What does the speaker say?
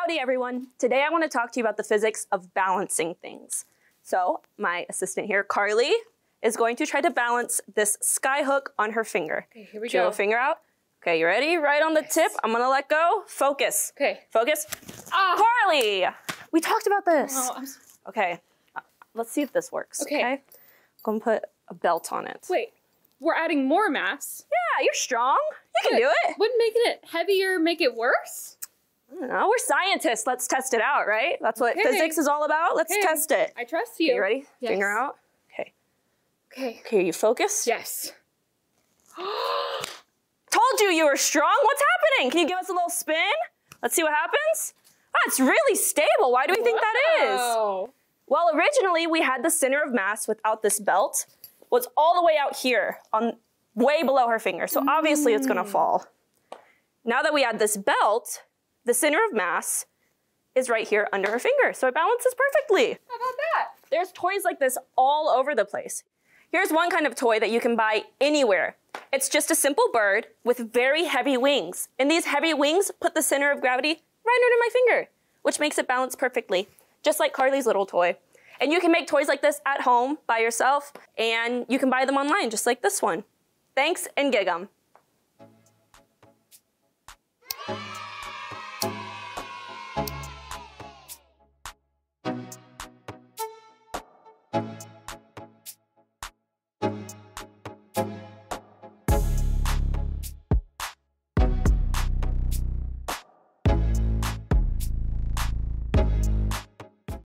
Howdy everyone. Today I want to talk to you about the physics of balancing things. So my assistant here, Carlee, is going to try to balance this skyhook on her finger. Okay, here we go. Finger out. Okay, you ready? Right on the tip. I'm gonna let go. Focus. Okay. Focus. Ah. Carlee! We talked about this. Oh, okay, let's see if this works. Okay. I'm gonna put a belt on it. Wait, we're adding more mass? Yeah, you're strong. You can do it. Wouldn't making it heavier make it worse? I don't know. We're scientists. Let's test it out, right? That's what physics is all about. Let's test it. I trust you. Okay, you ready? Yes. Finger out. Okay. Okay. Okay, you focused? Yes. Told you were strong. What's happening? Can you give us a little spin? Let's see what happens. Oh, it's really stable. Why do we think that is? Well, originally we had the center of mass without this belt. Was all the way out here, on way below her finger. So obviously it's gonna fall. Now that we add this belt, the center of mass is right here under her finger. So it balances perfectly. How about that? There's toys like this all over the place. Here's one kind of toy that you can buy anywhere. It's just a simple bird with very heavy wings. And these heavy wings put the center of gravity right under my finger, which makes it balance perfectly, just like Carlee's little toy. And you can make toys like this at home by yourself, and you can buy them online, just like this one. Thanks and gig 'em.